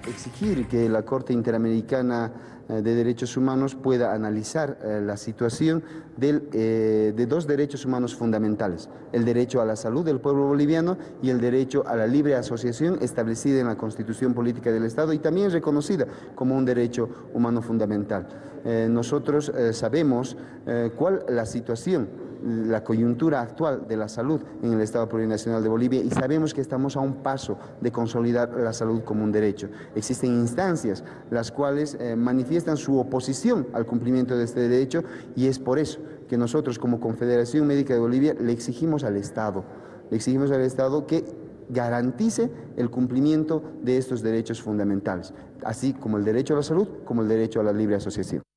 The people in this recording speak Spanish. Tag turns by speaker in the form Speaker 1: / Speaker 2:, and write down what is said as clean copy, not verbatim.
Speaker 1: exigir que la Corte Interamericana de Derechos Humanos pueda analizar la situación de dos derechos humanos fundamentales: el derecho a la salud del pueblo boliviano y el derecho a la libre asociación, establecida en la Constitución Política del Estado y también reconocida como un derecho humano fundamental. Nosotros sabemos cuál es la situación, la coyuntura actual de la salud en el Estado Plurinacional de Bolivia, y sabemos que estamos a un paso de consolidar la salud como un derecho. Existen instancias las cuales manifiestan su oposición al cumplimiento de este derecho, y es por eso que nosotros, como Confederación Médica de Bolivia, le exigimos al Estado que garantice el cumplimiento de estos derechos fundamentales, así como el derecho a la salud, como el derecho a la libre asociación.